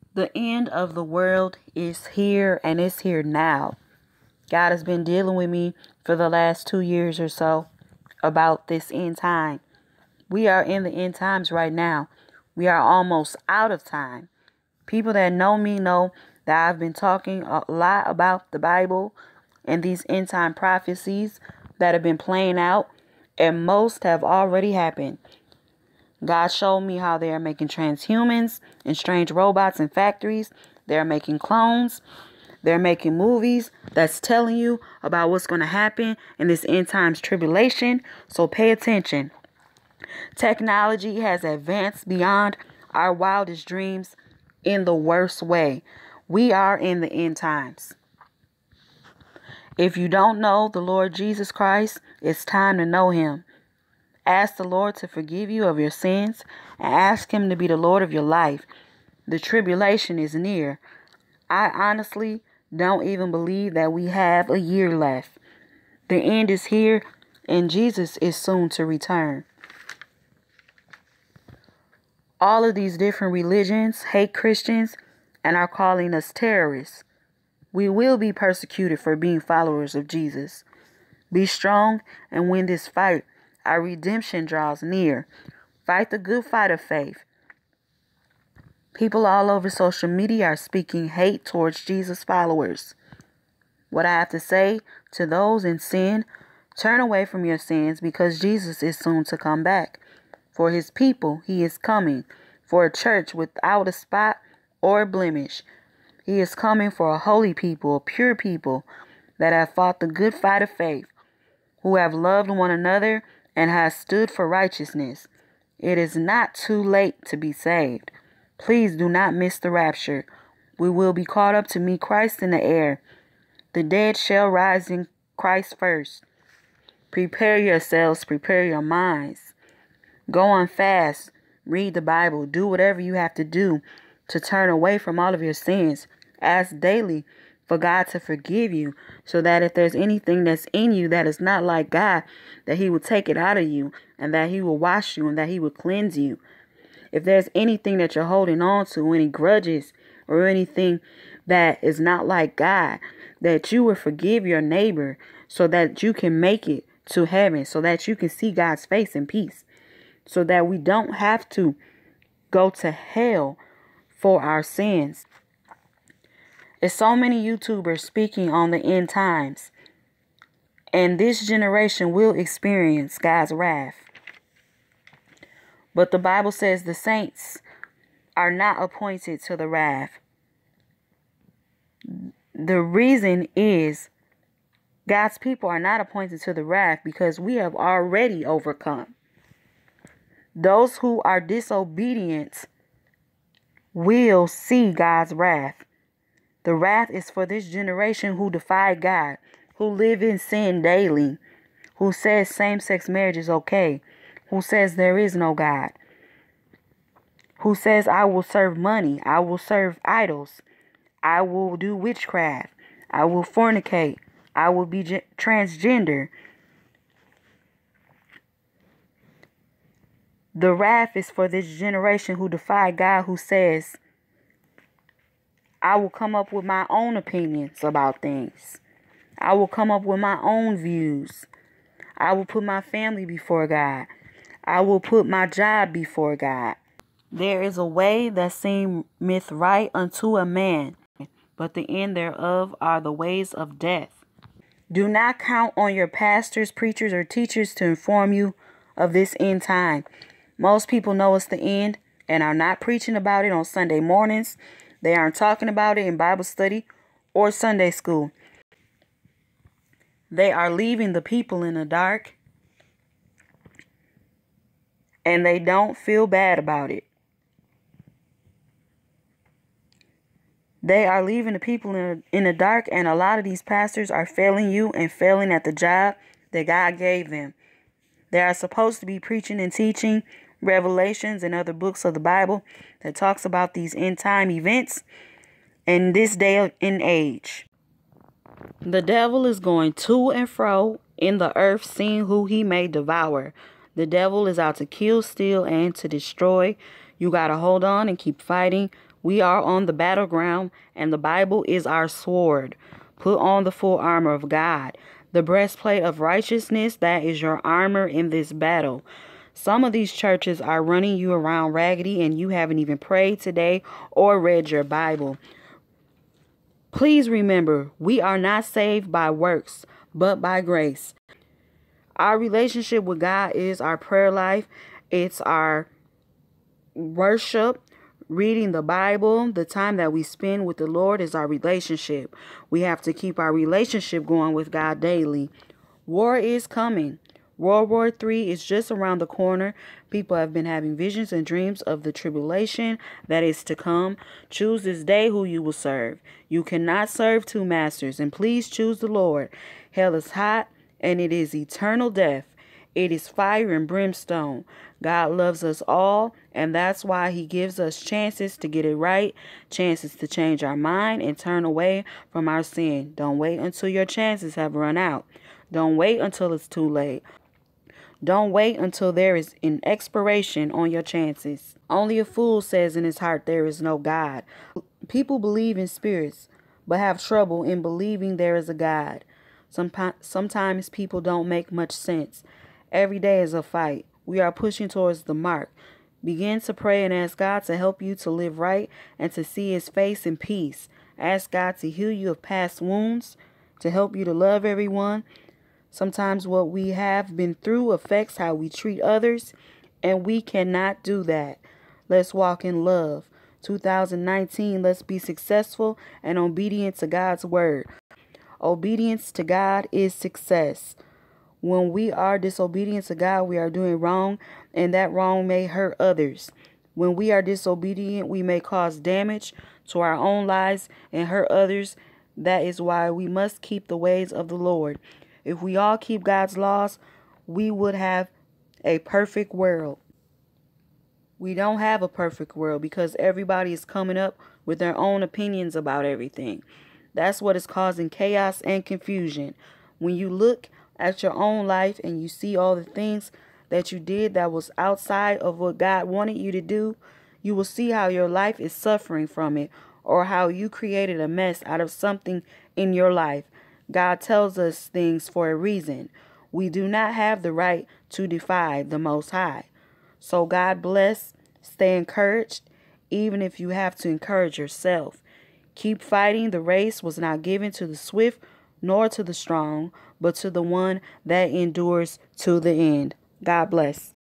The end of the world is here, and it's here now. God has been dealing with me for the last 2 years or so about this end time. We are in the end times right now. We are almost out of time. People that know me know that I've been talking a lot about the Bible and these end time prophecies that have been playing out, and most have already happened. God showed me how they are making transhumans and strange robots in factories. They're making clones. They're making movies that's telling you about what's going to happen in this end times tribulation. So pay attention. Technology has advanced beyond our wildest dreams in the worst way. We are in the end times. If you don't know the Lord Jesus Christ, it's time to know him. Ask the Lord to forgive you of your sins and ask him to be the Lord of your life. The tribulation is near. I honestly don't even believe that we have a year left. The end is here and Jesus is soon to return. All of these different religions hate Christians and are calling us terrorists. We will be persecuted for being followers of Jesus. Be strong and win this fight. Our redemption draws near. Fight the good fight of faith. People all over social media are speaking hate towards Jesus followers. What I have to say to those in sin, turn away from your sins because Jesus is soon to come back. For his people, he is coming. For a church without a spot or a blemish. He is coming for a holy people, a pure people that have fought the good fight of faith, who have loved one another and has stood for righteousness. It is not too late to be saved. Please do not miss the rapture. We will be caught up to meet Christ in the air. The dead shall rise in Christ first. Prepare yourselves, prepare your minds. Go on fast, read the Bible, do whatever you have to do to turn away from all of your sins. Ask daily for God to forgive you, so that if there's anything that's in you that is not like God, that he will take it out of you, and that he will wash you, and that he will cleanse you. If there's anything that you're holding on to, any grudges or anything that is not like God, that you will forgive your neighbor so that you can make it to heaven, so that you can see God's face in peace, so that we don't have to go to hell for our sins. There's so many YouTubers speaking on the end times, and this generation will experience God's wrath. But the Bible says the saints are not appointed to the wrath. The reason is God's people are not appointed to the wrath because we have already overcome. Those who are disobedient will see God's wrath. The wrath is for this generation who defy God, who live in sin daily, who says same-sex marriage is okay, who says there is no God, who says I will serve money, I will serve idols, I will do witchcraft, I will fornicate, I will be transgender. The wrath is for this generation who defy God, who says I will come up with my own opinions about things. I will come up with my own views. I will put my family before God. I will put my job before God. There is a way that seemeth right unto a man, but the end thereof are the ways of death. Do not count on your pastors, preachers, or teachers to inform you of this end time. Most people know it's the end and are not preaching about it on Sunday mornings. They aren't talking about it in Bible study or Sunday school. They are leaving the people in the dark, and they don't feel bad about it. They are leaving the people in the dark, and a lot of these pastors are failing you and failing at the job that God gave them. They are supposed to be preaching and teaching Revelations and other books of the Bible that talks about these end time events in this day and age. The devil is going to and fro in the earth, seeing who he may devour. The devil is out to kill, steal, and to destroy. You got to hold on and keep fighting We are on the battleground, and the Bible is our sword. Put on the full armor of God, the breastplate of righteousness. That is your armor in this battle. Some of these churches are running you around raggedy, and you haven't even prayed today or read your Bible. Please remember, we are not saved by works, but by grace. Our relationship with God is our prayer life. It's our worship, reading the Bible. The time that we spend with the Lord is our relationship. We have to keep our relationship going with God daily. War is coming. World War III is just around the corner. People have been having visions and dreams of the tribulation that is to come. Choose this day who you will serve. You cannot serve two masters, and please choose the Lord. Hell is hot, and it is eternal death. It is fire and brimstone. God loves us all, and that's why he gives us chances to get it right, chances to change our mind and turn away from our sin. Don't wait until your chances have run out. Don't wait until it's too late. Don't wait until there is an expiration on your chances. Only a fool says in his heart there is no God. People believe in spirits, but have trouble in believing there is a God. Sometimes people don't make much sense. Every day is a fight. We are pushing towards the mark. Begin to pray and ask God to help you to live right and to see his face in peace. Ask God to heal you of past wounds, to help you to love everyone. Sometimes what we have been through affects how we treat others, and we cannot do that. Let's walk in love. 2019, let's be successful and obedient to God's word. Obedience to God is success. When we are disobedient to God, we are doing wrong, and that wrong may hurt others. When we are disobedient, we may cause damage to our own lives and hurt others. That is why we must keep the ways of the Lord. If we all keep God's laws, we would have a perfect world. We don't have a perfect world because everybody is coming up with their own opinions about everything. That's what is causing chaos and confusion. When you look at your own life and you see all the things that you did that was outside of what God wanted you to do, you will see how your life is suffering from it, or how you created a mess out of something in your life. God tells us things for a reason. We do not have the right to defy the Most High. So God bless. Stay encouraged, even if you have to encourage yourself. Keep fighting. The race was not given to the swift nor to the strong, but to the one that endures to the end. God bless.